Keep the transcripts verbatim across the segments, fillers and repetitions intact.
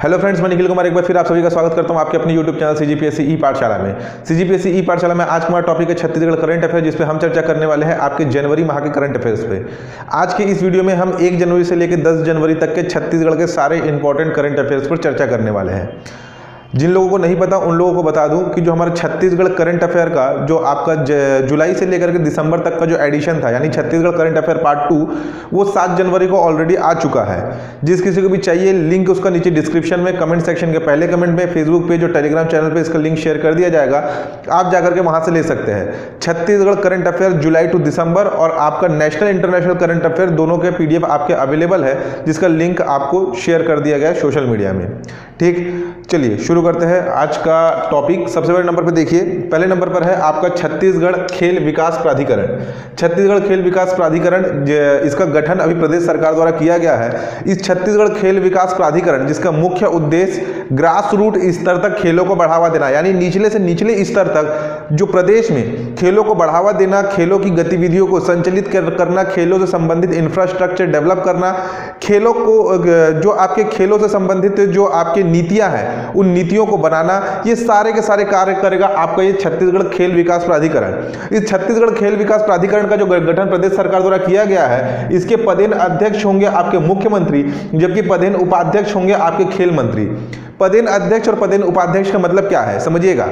Hello friends, मैं निखिल कुमार एक बार फिर आप सभी का स्वागत करता हूं आपके अपने यूट्यूब चैनल सीजीपीएससी ई पाठशाला में। सीजीपीएससी ई पाठशाला में आज हमारा टॉपिक है छत्तीसगढ़ करंट अफेयर, जिस पे हम चर्चा करने वाले हैं आपके जनवरी माह के करंट अफेयर्स पे। आज के इस वीडियो में हम एक जनवरी से लेकर दस जनवरी तक के छत्तीसगढ़ के सारे इंपॉर्टेंट करंट अफेयर्स पर चर्चा करने वाले हैं। जिन लोगों को नहीं पता उन लोगों को बता दूं कि जो हमारा छत्तीसगढ़ करंट अफेयर का जो आपका जुलाई से लेकर के दिसंबर तक का जो एडिशन था, यानी Chhattisgarh current affair part two, वो सात जनवरी को ऑलरेडी आ चुका है। जिस किसी को भी चाहिए, लिंक उसका नीचे डिस्क्रिप्शन में कमेंट सेक्शन के पहले कमेंट में, फेसबुक पेज और टेलीग्राम चैनल पे इसका लिंक शेयर कर दिया जाएगा। आप जाकर के वहां से ले सकते हैं। Chhattisgarh current affair July to December और आपका नेशनल इंटरनेशनल करंट अफेयर दोनों के पीडीएफ आपके अवेलेबल है, जिसका लिंक आपको शेयर कर दिया गया है सोशल मीडिया में। ठीक, चलिए शुरू करते हैं आज का टॉपिक। सबसे बड़े नंबर पर देखिए, पहले नंबर पर है आपका छत्तीसगढ़ खेल विकास प्राधिकरण। छत्तीसगढ़ खेल विकास प्राधिकरण, इसका गठन अभी प्रदेश सरकार द्वारा किया गया है। इस छत्तीसगढ़ खेल विकास प्राधिकरण, जिसका मुख्य उद्देश्य ग्रास रूट स्तर तक खेलों को बढ़ावा देना, यानी निचले से निचले स्तर तक जो प्रदेश में खेलों को बढ़ावा देना, खेलों की गतिविधियों को संचालित करना, खेलों से संबंधित इंफ्रास्ट्रक्चर डेवलप करना, खेलों को जो आपके खेलों से संबंधित जो आपके नीतियां हैं उन नीतियों को बनाना, ये सारे के सारे कार्य करेगा आपका ये छत्तीसगढ़ खेल विकास प्राधिकरण। इस छत्तीसगढ़ खेल विकास प्राधिकरण का जो गठन प्रदेश सरकार द्वारा किया गया है, इसके पदेन अध्यक्ष होंगे आपके मुख्यमंत्री, जबकि पदेन उपाध्यक्ष होंगे आपके खेल मंत्री। पदेन अध्यक्ष और पदेन उपाध्यक्ष का मतलब क्या है समझिएगा।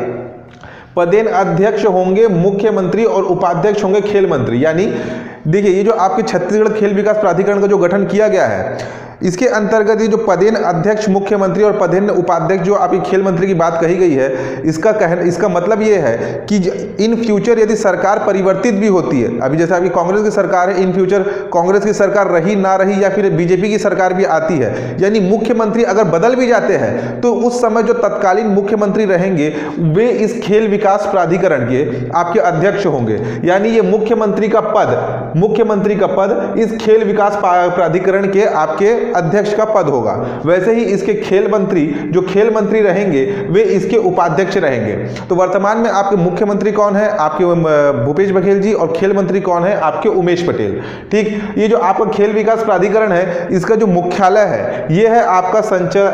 पदेन अध्यक्ष होंगे मुख्यमंत्री और उपाध्यक्ष होंगे खेल मंत्री। यानी देखिए, ये जो आपके छत्तीसगढ़ खेल विकास प्राधिकरण का जो गठन किया गया है, इसके अंतर्गत ये जो पदेन अध्यक्ष मुख्यमंत्री और पदेन उपाध्यक्ष जो आपकी खेल मंत्री की बात कही गई है, इसका कहना इसका मतलब ये है कि इन फ्यूचर यदि सरकार परिवर्तित भी होती है, अभी जैसे आपकी कांग्रेस की सरकार है, इन फ्यूचर कांग्रेस की सरकार रही ना रही या फिर बीजेपी की सरकार भी आती है, यानी मुख्यमंत्री अगर बदल भी जाते हैं तो उस समय जो तत्कालीन मुख्यमंत्री रहेंगे वे इस खेल विकास प्राधिकरण के आपके अध्यक्ष होंगे। यानी ये मुख्यमंत्री का पद मुख्यमंत्री का पद इस खेल विकास प्राधिकरण के आपके अध्यक्ष का पद होगा। वैसे ही इसके खेल मंत्री जो खेल मंत्री रहेंगे वे इसके उपाध्यक्ष रहेंगे। तो वर्तमान में आपके मुख्यमंत्री कौन है? आपके भूपेश बघेल जी, और खेल मंत्री कौन है? आपके उमेश पटेल। ठीक, ये जो आपका खेल विकास प्राधिकरण है, इसका जो मुख्यालय है ये है आपका संचा,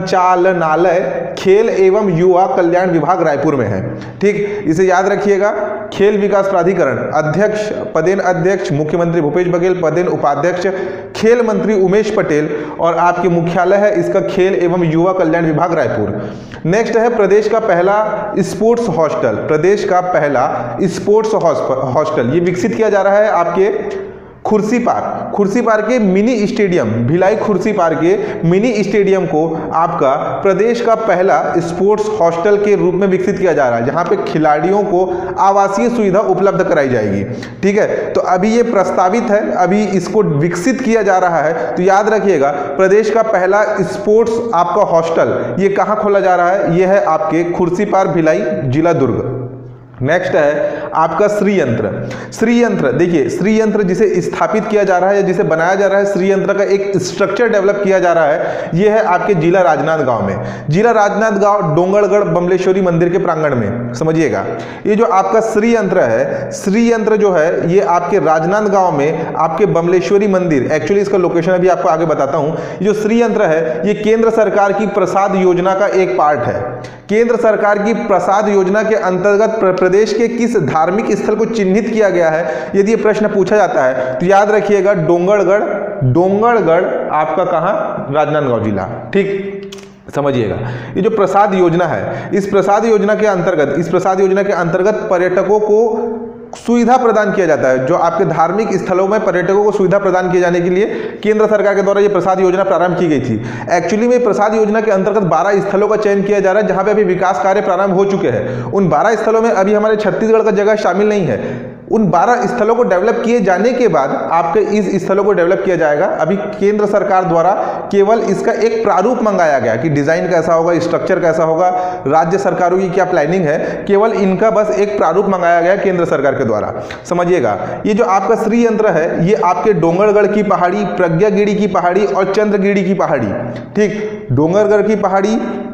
संचालनालय खेल एवं युवा कल्याण विभाग रायपुर में है। ठीक, इसे याद रखिएगा। खेल विकास प्राधिकरण अध्यक्ष पदेन अध्यक्ष मुख्यमंत्री भूपेश बघेल, पदेन उपाध्यक्ष खेल मंत्री उमेश पटेल, और आपके मुख्यालय है इसका खेल एवं युवा कल्याण विभाग रायपुर। नेक्स्ट है प्रदेश का पहला स्पोर्ट्स हॉस्टल। प्रदेश का पहला स्पोर्ट्स हॉस्टल ये विकसित किया जा रहा है आपके खुर्सी पार्क खुर्सी पार्क के मिनी स्टेडियम, भिलाई खुर्सी पार्क के मिनी स्टेडियम को आपका प्रदेश का पहला स्पोर्ट्स हॉस्टल के रूप में विकसित किया जा रहा है, जहां पे खिलाड़ियों को आवासीय सुविधा उपलब्ध कराई जाएगी। ठीक है, तो अभी ये प्रस्तावित है, अभी इसको विकसित किया जा रहा है। तो याद रखिएगा, प्रदेश का पहला स्पोर्ट्स आपका हॉस्टल ये कहां खोला जा रहा है? ये है आपके खुर्सी पार्क, भिलाई, जिला दुर्ग। नेक्स्ट है आपका श्री यंत्र। श्री यंत्र देखिए, श्री यंत्र जिसे स्थापित किया जा रहा है, जिसे बनाया जा रहा है, श्री यंत्र का एक स्ट्रक्चर डेवलप किया जा रहा है। यह है आपके जिला राजनांदगांव में। जिला राजनांदगांव डोंगरगढ़ बमलेश्वरी मंदिर के प्रांगण में, समझिएगा। ये जो आपका श्री यंत्र है, श्री यंत्र जो है ये आपके राजनांदगांव में आपके बमलेश्वरी मंदिर, एक्चुअली इसका लोकेशन अभी आपको आगे बताता हूं। जो श्री यंत्र है ये केंद्र सरकार की प्रसाद योजना का एक पार्ट है। केंद्र सरकार की प्रसाद योजना के अंतर्गत प्रदेश के किस धार्मिक स्थल को चिन्हित किया गया है, यदि ये प्रश्न पूछा जाता है तो याद रखिएगा डोंगरगढ़। डोंगरगढ़ आपका कहां? राजनांदगांव जिला। ठीक, समझिएगा। ये जो प्रसाद योजना है, इस प्रसाद योजना के अंतर्गत इस प्रसाद योजना के अंतर्गत पर्यटकों को सुविधा प्रदान किया जाता है। जो आपके धार्मिक स्थलों में पर्यटकों को सुविधा प्रदान किए जाने के लिए केंद्र सरकार के द्वारा ये प्रसाद योजना प्रारंभ की गई थी। एक्चुअली में प्रसाद योजना के अंतर्गत बारह स्थलों का चयन किया जा रहा है, जहां पे अभी विकास कार्य प्रारंभ हो चुके हैं। उन बारह स्थलों में अभी हमारे छत्तीसगढ़ का जगह शामिल नहीं है। उन बारह स्थलों को डेवलप किए जाने के बाद आपके इस स्थलों को डेवलप किया जाएगा। अभी केंद्र सरकार द्वारा केवल इसका एक प्रारूप मंगाया गया कि डिजाइन कैसा होगा, स्ट्रक्चर कैसा होगा, राज्य सरकारों की क्या प्लानिंग है, केवल इनका बस एक प्रारूप मंगाया गया केंद्र सरकार के द्वारा। समझिएगा, ये जो आपका श्री यंत्र है ये आपके डोंगरगढ़ की पहाड़ी, प्रज्ञागिरी की पहाड़ी और चंद्रगिरी की पहाड़ी, ठीक, डोंगरगढ़ की पहाड़ी,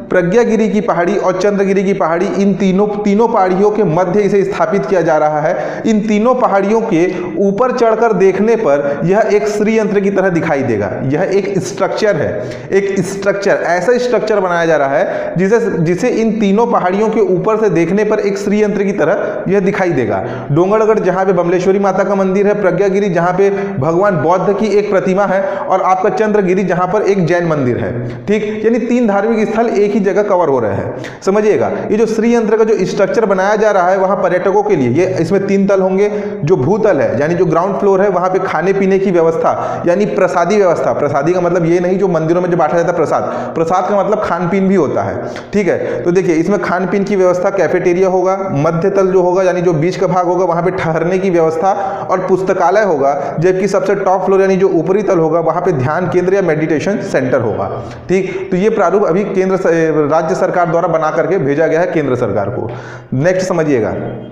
प्रज्ञागिरी की पहाड़ी और चंद्रगिरी की पहाड़ी, इन तीनों तीनों पहाड़ियों के मध्य इसे स्थापित किया जा रहा है। इन तीनों पहाड़ियों के ऊपर चढ़कर देखने पर यह एक श्रीयंत्र की तरह दिखाई देगा। यह एक स्ट्रक्चर है, एक स्ट्रक्चर, ऐसा स्ट्रक्चर बनाया जा रहा है जिसे जिसे इन तीनों पहाड़ियों के ऊपर से देखने पर एक श्रीयंत्र की तरह यह दिखाई देगा। डोंगरगढ़ जहां पे बमलेश्वरी माता का मंदिर है, प्रज्ञागिरी जहां पे भगवान बौद्ध की एक प्रतिमा है, और आपका चंद्रगिरी जहां पर एक जैन मंदिर है। ठीक, यानी तीन धार्मिक स्थल एक ही जगह कवर हो रहे हैं। समझिएगा, ये जो श्रीयंत्र का जो स्ट्रक्चर बनाया जा रहा है वहां पर्यटकों के लिए, ये इसमें तीन तल होंगे। जो भूतल है यानी जो ग्राउंड फ्लोर है, वहां पे खाने पीने की व्यवस्था यानी प्रसादी व्यवस्था, प्रसादी का मतलब ये नहीं जो मंदिरों में जो बांटा जाता है प्रसाद, प्रसाद का मतलब खान पीन भी होता है। ठीक है, तो देखिए इसमें खान पीन की व्यवस्था, कैफेटेरिया होगा, मध्य तल जो होगा यानी जो बीच का भाग होगा वहां पे ठहरने की व्यवस्था और पुस्तकालय होगा, जबकि सबसे टॉप फ्लोर यानी जो ऊपरी तल होगा वहां पे ध्यान केंद्र या मेडिटेशन सेंटर होगा। ठीक, तो ये प्रारूप अभी केंद्र राज्य सरकार द्वारा बना करके भेजा गया है केंद्र सरकार को। नेक्स्ट समझिएगा,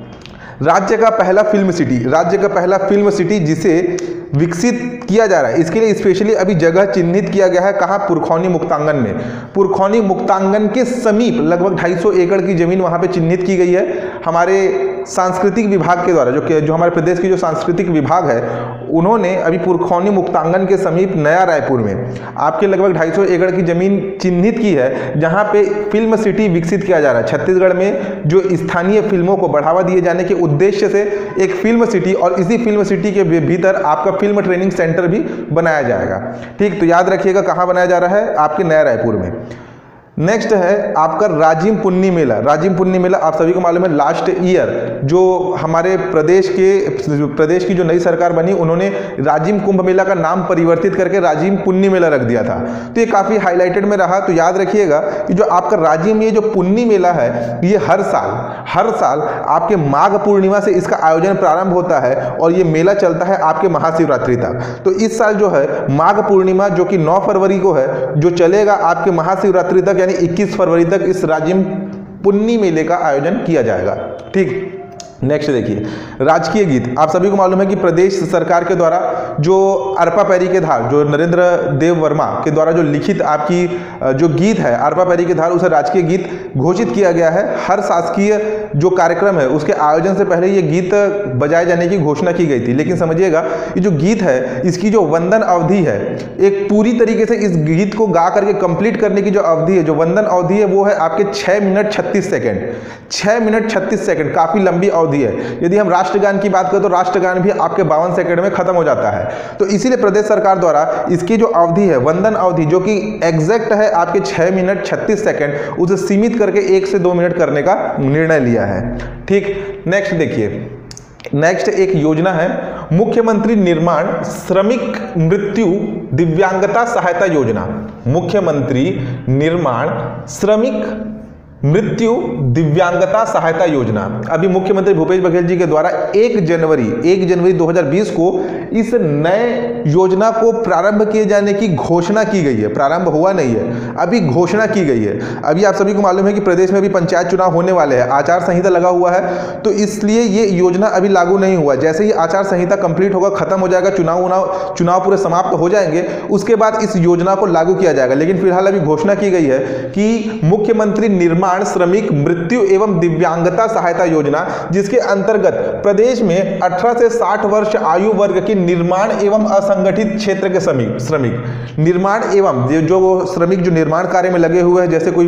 राज्य का पहला फिल्म सिटी, राज्य का पहला फिल्म सिटी जिसे विकसित किया जा रहा है, इसके लिए स्पेशली अभी जगह चिन्हित किया गया है। कहाँ? पुरखौनी मुक्तांगन में। पुरखौनी मुक्तांगन के समीप लगभग ढाई सौ एकड़ की जमीन वहां पे चिन्हित की गई है हमारे सांस्कृतिक विभाग के द्वारा। जो जो हमारे प्रदेश की जो सांस्कृतिक विभाग है उन्होंने अभी पुरखौनी मुक्तांगन के समीप नया रायपुर में आपके लगभग ढाई सौ एकड़ की जमीन चिन्हित की है, जहां पे फिल्म सिटी विकसित किया जा रहा है। छत्तीसगढ़ में जो स्थानीय फिल्मों को बढ़ावा दिए जाने के उद्देश्य से एक फिल्म सिटी, और इसी फिल्म सिटी के भीतर आपका फिल्म ट्रेनिंग सेंटर भी बनाया जाएगा। ठीक, तो याद रखिएगा कहां बनाया जा रहा है? आपके नया रायपुर में। नेक्स्ट है आपका राजिम पुन्नी मेला। राजिम पुन्नी मेला आप सभी को मालूम है, लास्ट ईयर जो हमारे प्रदेश के प्रदेश की जो नई सरकार बनी उन्होंने राजिम कुंभ मेला का नाम परिवर्तित करके राजिम पुन्नी मेला रख दिया था। तो ये काफ़ी हाईलाइटेड में रहा। तो याद रखिएगा कि जो आपका राजिम ये जो पुन्नी मेला है ये हर साल हर साल आपके माघ पूर्णिमा से इसका आयोजन प्रारंभ होता है और ये मेला चलता है आपके महाशिवरात्रि तक। तो इस साल जो है माघ पूर्णिमा जो कि नौ फरवरी को है, जो चलेगा आपके महाशिवरात्रि तक यानी इक्कीस फरवरी तक इस राजिम पुन्नी मेले का आयोजन किया जाएगा। ठीक, नेक्स्ट देखिए राजकीय गीत। आप सभी को मालूम है कि प्रदेश सरकार के द्वारा जो अरपा पैरी के धार, जो नरेंद्र देव वर्मा के द्वारा जो लिखित आपकी जो गीत है अरपा पैरी के धार, उसे राजकीय गीत घोषित किया गया है। हर शासकीय जो कार्यक्रम है उसके आयोजन से पहले ये गीत बजाए जाने की घोषणा की गई थी। लेकिन समझिएगा ये जो गीत है इसकी जो वंदन अवधि है, एक पूरी तरीके से इस गीत को गा करके कंप्लीट करने की जो अवधि है, जो वंदन अवधि है वो है आपके छः मिनट छत्तीस सेकेंड छः मिनट छत्तीस सेकेंड काफ़ी लंबी अवधि है। यदि हम राष्ट्रगान की बात करें तो राष्ट्रगान भी आपके बावन सेकंड में खत्म हो जाता है। तो इसीलिए प्रदेश सरकार द्वारा इसकी जो अवधि है वंदन अवधि, जो कि एग्जैक्ट है आपके छः मिनट छत्तीस सेकंड, उसे सीमित करके एक से दो मिनट करने का निर्णय लिया है। ठीक, नेक्स्ट देखिए, नेक्स्ट एक योजना है मुख्यमंत्री निर्माण श्रमिक मृत्यु दिव्यांगता सहायता योजना। मुख्यमंत्री निर्माण श्रमिक मृत्यु दिव्यांगता सहायता योजना अभी मुख्यमंत्री भूपेश बघेल जी के द्वारा एक जनवरी दो हज़ार बीस को इस नए योजना को प्रारंभ किए जाने की घोषणा की गई है। प्रारंभ हुआ नहीं है, अभी घोषणा की गई है। अभी आप सभी को मालूम है कि प्रदेश में भी पंचायत चुनाव होने वाले हैं, आचार संहिता लगा हुआ है, तो इसलिए ये योजना अभी लागू नहीं हुआ। जैसे ही आचार संहिता कंप्लीट होगा, खत्म हो जाएगा, चुनाव उनाव चुनाव पूरे समाप्त हो जाएंगे, उसके बाद इस योजना को लागू किया जाएगा। लेकिन फिलहाल अभी घोषणा की गई है कि मुख्यमंत्री निर्माण श्रमिक मृत्यु एवं दिव्यांगता सहायता योजना, जिसके अंतर्गत प्रदेश में अठारह से साठ वर्ष आयु वर्ग के निर्माण एवं असंगठित क्षेत्र के श्रमिक श्रमिक निर्माण एवं जो श्रमिक जो निर्माण कार्य में लगे हुए हैं, जैसे कोई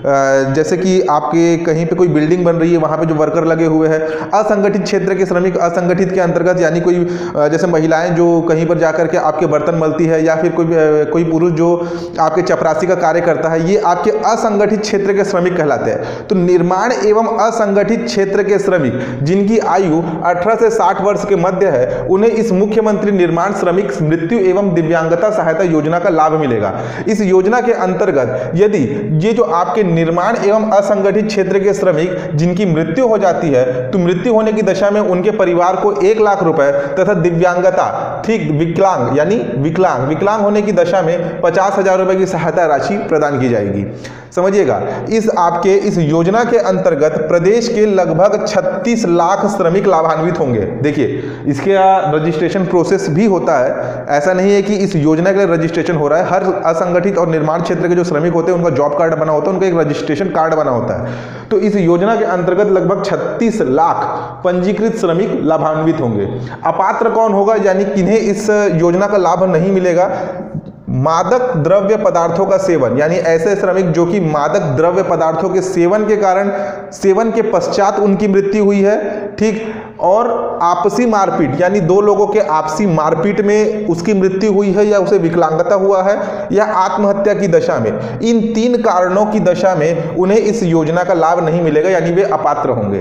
जैसे कि आपके कहीं पे कोई बिल्डिंग बन रही है, वहां पे जो वर्कर लगे हुए हैं, असंगठित क्षेत्र के श्रमिक, असंगठित के अंतर्गत यानी कोई जैसे महिलाएं जो कहीं पर जाकर के आपके बर्तन मलती है, या फिर कोई कोई पुरुष जो आपके चपरासी का कार्य करता है, ये आपके असंगठित क्षेत्र के श्रमिक कहलाते हैं। तो निर्माण एवं असंगठित क्षेत्र के श्रमिक जिनकी आयु अठारह से साठ वर्ष के मध्य है, उन्हें इस मुख्यमंत्री निर्माण श्रमिक मृत्यु एवं दिव्यांगता सहायता योजना का लाभ मिलेगा। इस योजना के अंतर्गत यदि ये जो आपके निर्माण एवं असंगठित क्षेत्र के श्रमिक जिनकी मृत्यु हो जाती है, तो मृत्यु होने की दशा में उनके परिवार को एक लाख रुपए तथा दिव्यांगता, ठीक विकलांग यानी विकलांग विकलांग होने की दशा में पचास हजार रुपए की सहायता राशि प्रदान की जाएगी। समझिएगा, इस आप आपके इस योजना के अंतर्गत प्रदेश के लगभग छत्तीस लाख श्रमिक लाभान्वित होंगे। देखिए, इसके रजिस्ट्रेशन प्रोसेस भी होता है, ऐसा नहीं है कि इस योजना के लिए रजिस्ट्रेशन हो रहा है। हर असंगठित और निर्माण क्षेत्र के जो श्रमिक होते हैं उनका जॉब कार्ड बना होता है, उनका एक रजिस्ट्रेशन कार्ड बना होता है। तो इस योजना के अंतर्गत लगभग छत्तीस लाख पंजीकृत श्रमिक लाभान्वित होंगे। अपात्र कौन होगा, यानी किन्हें इस योजना का लाभ नहीं मिलेगा? मादक द्रव्य पदार्थों का सेवन, यानी ऐसे श्रमिक जो कि मादक द्रव्य पदार्थों के सेवन के कारण सेवन के पश्चात उनकी मृत्यु हुई है, ठीक, और आपसी मारपीट, यानी दो लोगों के आपसी मारपीट में उसकी मृत्यु हुई है, या उसे विकलांगता हुआ है, या आत्महत्या की दशा में। इन तीन कारणों की दशा में उन्हें इस योजना का लाभ नहीं मिलेगा, यानी वे अपात्र होंगे।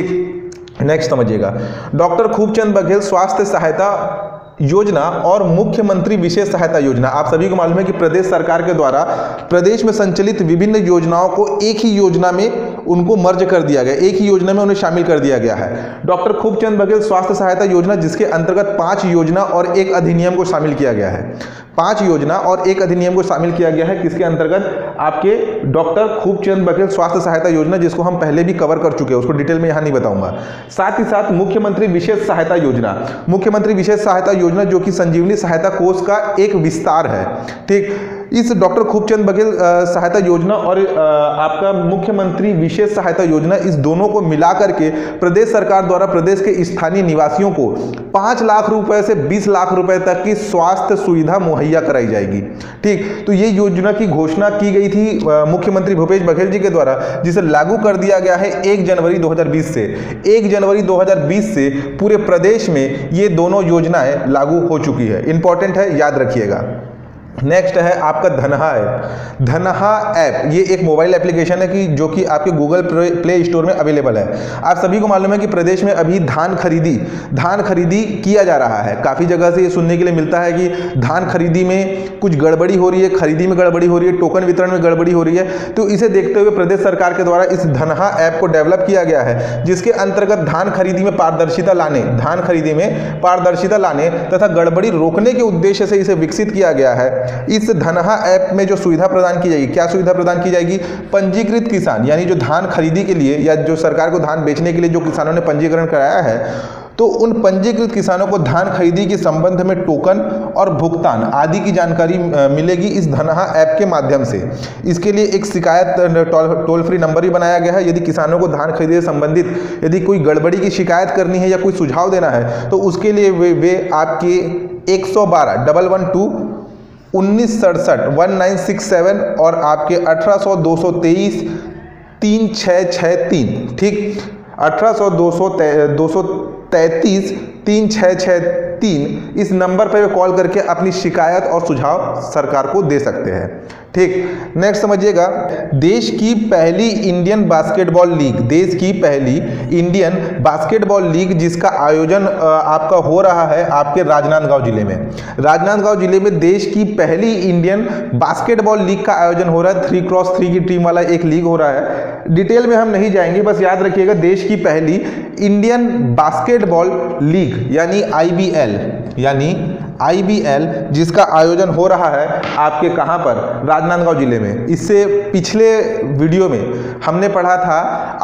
ठीक, नेक्स्ट समझिएगा। डॉक्टर खूबचंद बघेल स्वास्थ्य सहायता योजना और मुख्यमंत्री विशेष सहायता योजना, आप सभी को मालूम है कि प्रदेश सरकार के द्वारा प्रदेश में संचालित विभिन्न योजनाओं को एक ही योजना में उनको मर्ज कर दिया गया, एक ही योजना में उन्हें शामिल कर दिया गया है। डॉक्टर खूबचंद बघेल स्वास्थ्य सहायता योजना, जिसके अंतर्गत पांच योजना और एक अधिनियम को शामिल किया गया है। पांच योजना और एक अधिनियम को शामिल किया गया है, किसके अंतर्गत? आपके डॉक्टर खूबचंद बघेल स्वास्थ्य सहायता योजना, जिसको हम पहले भी कवर कर चुके हैं, उसको डिटेल में यहां नहीं बताऊंगा। साथ ही साथ मुख्यमंत्री विशेष सहायता योजना, मुख्यमंत्री विशेष सहायता योजना जो कि संजीवनी सहायता कोष का एक विस्तार है। ठीक, इस डॉक्टर खूबचंद बघेल सहायता योजना और आपका मुख्यमंत्री विशेष सहायता योजना, इस दोनों को मिलाकर के प्रदेश सरकार द्वारा प्रदेश के स्थानीय निवासियों को पाँच लाख रुपए से बीस लाख रुपए तक की स्वास्थ्य सुविधा मुहैया कराई जाएगी। ठीक, तो ये योजना की घोषणा की गई थी मुख्यमंत्री भूपेश बघेल जी के द्वारा, जिसे लागू कर दिया गया है एक जनवरी दो हज़ार बीस से। एक जनवरी दो हज़ार बीस से पूरे प्रदेश में ये दोनों योजनाएं लागू हो चुकी है। इंपॉर्टेंट है, याद रखिएगा। नेक्स्ट है आपका धनहा ऐप। धनहा ऐप ये एक मोबाइल एप्लीकेशन है कि जो कि आपके गूगल प्ले स्टोर में अवेलेबल है। आप सभी को मालूम है कि प्रदेश में अभी धान खरीदी धान खरीदी किया जा रहा है। काफ़ी जगह से ये सुनने के लिए मिलता है कि धान खरीदी में कुछ गड़बड़ी हो रही है, खरीदी में गड़बड़ी हो रही है, टोकन वितरण में गड़बड़ी हो रही है। तो इसे देखते हुए प्रदेश सरकार के द्वारा इस धनहा ऐप को डेवलप किया गया है, जिसके अंतर्गत धान खरीदी में पारदर्शिता लाने धान खरीदी में पारदर्शिता लाने तथा गड़बड़ी रोकने के उद्देश्य से इसे विकसित किया गया है। इस धनहा ऐप में जो सुविधा प्रदान की जाएगी, क्या सुविधा प्रदान की जाएगी? पंजीकृत किसान, यानी जो धान खरीदी के लिए या जो सरकार को धान बेचने के लिए जो किसानों ने पंजीकरण कराया है, तो उन पंजीकृत किसानों को धान खरीदी के संबंध में टोकन और भुगतान आदि की जानकारी मिलेगी इस धनहा ऐप के माध्यम से। इसके लिए एक शिकायत टोल फ्री नंबर भी बनाया गया है। यदि किसानों को धान खरीदी से संबंधित यदि कोई गड़बड़ी की शिकायत करनी है या कोई सुझाव देना है, तो उसके लिए वे, वे आपके एक सौ बारह डबल वन टू उन्नीस सड़सठ वन नाइन सिक्स सेवन और आपके अठारह सौ दो सौ तेईस तीन छः छः तीन, ठीक, अठारह सौ दो सौ दो सौ तैंतीस तीन छः छः तीन, इस नंबर पर वे कॉल करके अपनी शिकायत और सुझाव सरकार को दे सकते हैं। ठीक, नेक्स्ट समझिएगा। देश की पहली इंडियन बास्केटबॉल लीग, देश की पहली इंडियन बास्केटबॉल लीग जिसका आयोजन आपका हो रहा है आपके राजनांदगांव जिले में। राजनांदगांव जिले में देश की पहली इंडियन बास्केटबॉल लीग का आयोजन हो रहा है। थ्री क्रॉस थ्री की टीम वाला एक लीग हो रहा है। डिटेल में हम नहीं जाएंगे, बस याद रखिएगा देश की पहली इंडियन बास्केटबॉल लीग यानी आई बी एल यानी आई बी एल जिसका आयोजन हो रहा है आपके कहां पर? राजनांदगांव जिले में। इससे पिछले वीडियो में हमने पढ़ा था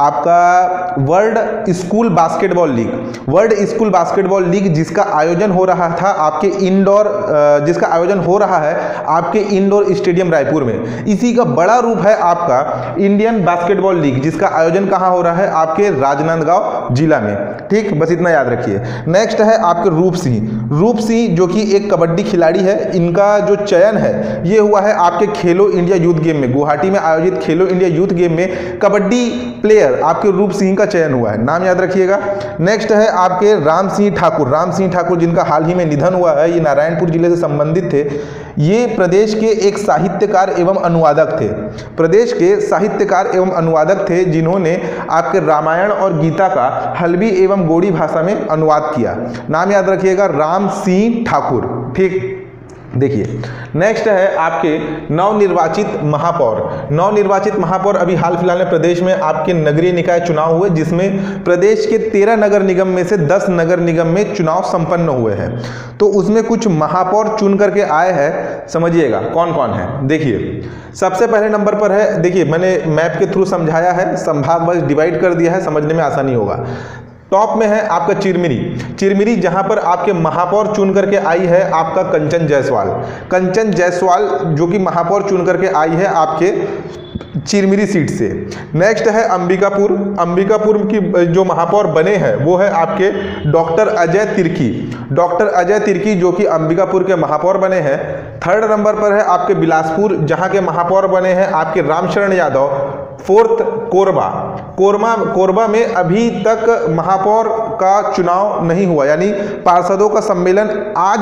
आपका world school basketball league, world school basketball league जिसका आयोजन हो रहा था आपके इंडोर जिसका आयोजन हो रहा है आपके इंडोर स्टेडियम रायपुर में। इसी का बड़ा रूप है आपका इंडियन बास्केटबॉल लीग जिसका आयोजन कहां हो रहा है? आपके राजनांदगांव जिला में। ठीक, बस इतना याद रखिए। नेक्स्ट है आपके रूप सिंह। रूप सिंह जो कि एक कबड्डी खिलाड़ी है, इनका जो चयन है ये हुआ है आपके खेलो इंडिया यूथ गेम में। गुवाहाटी में आयोजित खेलो इंडिया यूथ गेम में कबड्डी प्लेयर आपके रूप सिंह का चयन हुआ है, नाम याद रखिएगा। नेक्स्ट है आपके राम सिंह ठाकुर। राम सिंह ठाकुर जिनका हाल ही में निधन हुआ है, ये नारायणपुर जिले से संबंधित थे। ये प्रदेश के एक साहित्यकार एवं अनुवादक थे प्रदेश के साहित्यकार एवं अनुवादक थे जिन्होंने आपके रामायण और गीता का हल्बी एवं गोड़ी भाषा में अनुवाद किया। नाम याद रखिएगा, राम सिंह ठाकुर। ठीक, देखिए नेक्स्ट है आपके नवनिर्वाचित महापौर। नवनिर्वाचित महापौर अभी हाल फिलहाल में प्रदेश में आपके नगरीय निकाय चुनाव हुए, जिसमें प्रदेश के तेरह नगर निगम में से दस नगर निगम में चुनाव संपन्न हुए हैं। तो उसमें कुछ महापौर चुन करके आए हैं, समझिएगा कौन कौन है। देखिए सबसे पहले नंबर पर है, देखिए मैंने मैप के थ्रू समझाया है, संभाग वाइज डिवाइड कर दिया है, समझने में आसानी होगा। टॉप में है आपका चिरमिरी। चिरमिरी जहां पर आपके महापौर चुन करके आई है आपका कंचन जायसवाल। कंचन जायसवाल जो कि महापौर चुन करके आई है आपके चिरमिरी सीट से। नेक्स्ट है अंबिकापुर। अंबिकापुर की जो महापौर बने हैं वो है आपके डॉक्टर अजय तिर्की। डॉक्टर अजय तिर्की जो कि अंबिकापुर के महापौर बने हैं। थर्ड नंबर पर है आपके बिलासपुर, जहां के महापौर बने हैं आपके रामशरण यादव। फोर्थ कोरबा। कोरमा कोरबा में अभी तक महापौर का चुनाव नहीं हुआ, यानी पार्षदों का सम्मेलन आज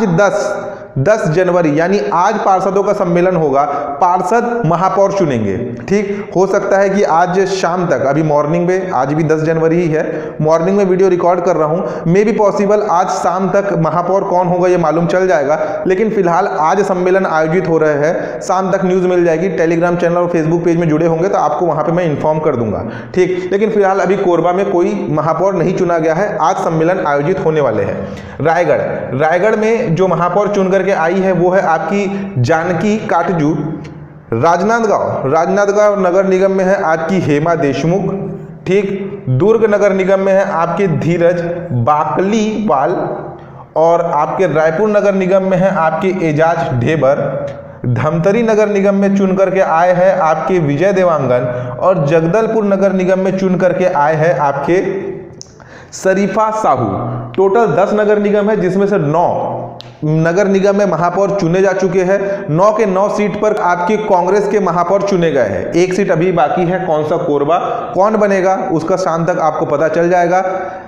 दस जनवरी यानी आज पार्षदों का सम्मेलन होगा, पार्षद महापौर चुनेंगे। ठीक, हो सकता है कि आज शाम तक, अभी मॉर्निंग में, आज भी दस जनवरी ही है, मॉर्निंग में वीडियो रिकॉर्ड कर रहा हूं, मे भी पॉसिबल आज शाम तक महापौर कौन होगा ये मालूम चल जाएगा। लेकिन फिलहाल आज सम्मेलन आयोजित हो रहे हैं, शाम तक न्यूज मिल जाएगी। टेलीग्राम चैनल और फेसबुक पेज में जुड़े होंगे तो आपको वहां पर मैं इन्फॉर्म कर दूंगा। ठीक, लेकिन फिलहाल अभी कोरबा में कोई महापौर नहीं चुना गया है, आज सम्मेलन आयोजित होने वाले हैं। रायगढ़ रायगढ़ में जो महापौर चुन करके आई है वो है आपकी जानकी काटजू। राजनांदगांव राजनांदगांव नगर निगम में है आपकी हेमा देशमुख। ठीक, दुर्ग नगर निगम में है आपके धीरज बाकलीवाल और आपके रायपुर नगर निगम में है आपके एजाज ढेबर। धमतरी नगर निगम में चुन करके आए हैं आपके विजय देवांगन और जगदलपुर नगर निगम में चुन करके आए हैं आपके शरीफा साहू। टोटल दस नगर निगम है, जिसमें से नौ नगर निगम में महापौर चुने जा चुके हैं। नौ के नौ सीट पर आपके कांग्रेस के महापौर चुने गए हैं। एक सीट अभी बाकी है, कौन सा, कोरबा। कौन बनेगा उसका शाम तक आपको पता चल जाएगा।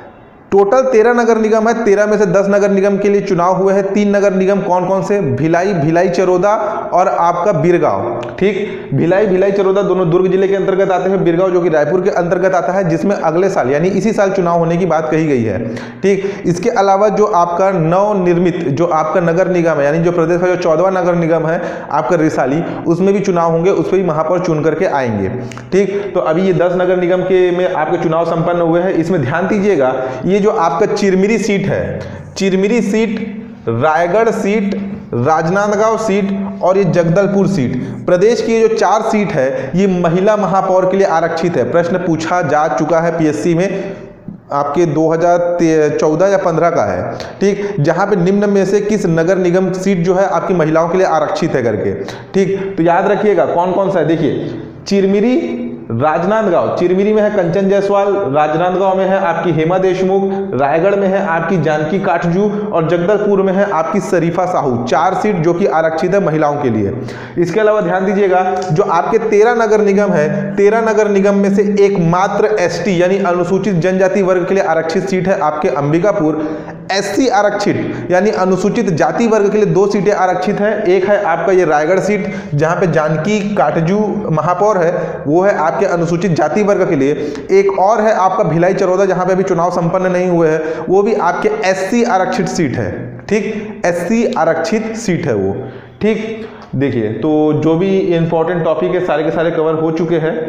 टोटल तेरह नगर निगम है, तेरह में से दस नगर निगम के लिए चुनाव हुए हैं। तीन नगर निगम कौन कौन से, भिलाई भिलाई चरोदा और आपका बिरगांव। ठीक, भिलाई भिलाई चरोदा दोनों दुर्ग जिले के अंतर्गत आते हैं, बिरगांव जो कि रायपुर के अंतर्गत आता है, जिसमें अगले साल यानी इसी साल चुनाव होने की बात कही गई है। ठीक, इसके अलावा जो आपका नवनिर्मित जो आपका नगर निगम है, यानी जो प्रदेश का जो चौदहवां नगर निगम है आपका रिसाली, उसमें भी चुनाव होंगे, उस पर भी महापौर चुन करके आएंगे। ठीक, तो अभी ये दस नगर निगम के में आपके चुनाव संपन्न हुए हैं। इसमें ध्यान दीजिएगा, ये जो आपका चिरमिरी सीट है, Chirmiri seat, Raigarh seat, Rajnandgaon seat और ये जगदलपुर सीट, प्रदेश की जो चार सीट है ये महिला महापौर के लिए आरक्षित है। प्रश्न पूछा जा चुका है पीएससी में, आपके दो हज़ार चौदह या पंद्रह का है। ठीक, जहां पे निम्न में से किस नगर निगम सीट जो है आपकी महिलाओं के लिए आरक्षित है करके। ठीक, तो याद रखिएगा कौन कौन सा है। देखिए चिरमिरी, राजनांदगांव, चिरमिरी में है कंचन जायसवाल, राजनांदगांव में है आपकी हेमा देशमुख, रायगढ़ में है आपकी जानकी काटजू और जगदलपुर में है आपकी शरीफा साहू। चार सीट जो कि आरक्षित है महिलाओं के लिए। इसके अलावा ध्यान दीजिएगा, जो आपके तेरह नगर निगम है, तेरह नगर निगम में से एकमात्र एसटी यानी अनुसूचित जनजाति वर्ग के लिए आरक्षित सीट है आपके अंबिकापुर। एससी आरक्षित यानी अनुसूचित जाति वर्ग के लिए दो सीटें आरक्षित है। एक है आपका ये रायगढ़ सीट जहां पे जानकी काटजू महापौर है, वो है आपके अनुसूचित जाति वर्ग के लिए। एक और है आपका भिलाई चरोदा जहां पे अभी चुनाव संपन्न नहीं हुए हैं, वो भी आपके एससी आरक्षित सीट है। ठीक, एससी आरक्षित सीट है वो। ठीक, देखिए तो जो भी इंपॉर्टेंट टॉपिक है सारे के सारे कवर हो चुके हैं।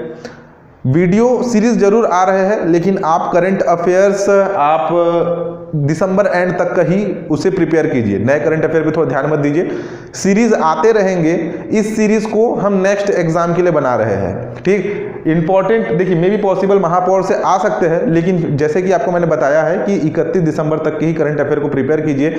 वीडियो सीरीज जरूर आ रहे हैं, लेकिन आप करंट अफेयर्स आप दिसंबर एंड तक का ही उसे प्रिपेयर कीजिए। नए करंट अफेयर पे थोड़ा ध्यान मत दीजिए, सीरीज आते रहेंगे। इस सीरीज को हम नेक्स्ट एग्जाम के लिए बना रहे हैं। ठीक, इंपॉर्टेंट देखिए मे भी पॉसिबल महापौर से आ सकते हैं, लेकिन जैसे कि आपको मैंने बताया है कि इकतीस दिसंबर तक के ही करंट अफेयर को प्रिपेयर कीजिए।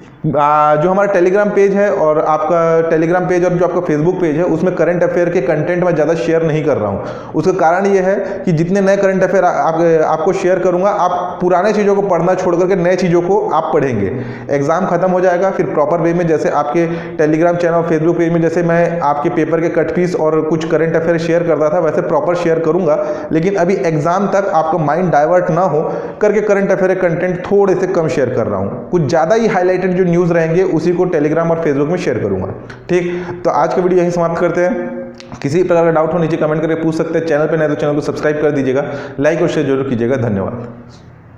जो हमारा टेलीग्राम पेज है और आपका टेलीग्राम पेज और जो आपका फेसबुक पेज है, उसमें करंट अफेयर के कंटेंट मैं ज़्यादा शेयर नहीं कर रहा हूँ। उसका कारण ये है कि जितने नए करंट अफेयर आप, आपको शेयर करूँगा, आप पुराने चीज़ों को पढ़ना छोड़ करके नए चीज़ों को आप पढ़ेंगे। एग्जाम खत्म हो जाएगा, फिर प्रॉपर वे में जैसे आपके टेलीग्राम चैनल और फेसबुक पेज में जैसे मैं आपके पेपर के कट पीस और कुछ करंट अफेयर शेयर करता था, वैसे प्रॉपर शेयर करूँगा। लेकिन अभी एग्जाम तक आपका माइंड डाइवर्ट ना हो करके करंट अफेयर कंटेंट थोड़े से कम शेयर कर रहा हूँ। कुछ ज़्यादा ही हाईलाइटेड जो न्यूज़ रहेंगे उसी को टेलीग्राम और फेसबुक में शेयर करूंगा। ठीक, तो आज का वीडियो यहीं समाप्त करते हैं। किसी प्रकार का डाउट हो नीचे कमेंट करके पूछ सकते हैं। चैनल पे नए तो चैनल को सब्सक्राइब कर दीजिएगा, लाइक और शेयर जरूर कीजिएगा। धन्यवाद।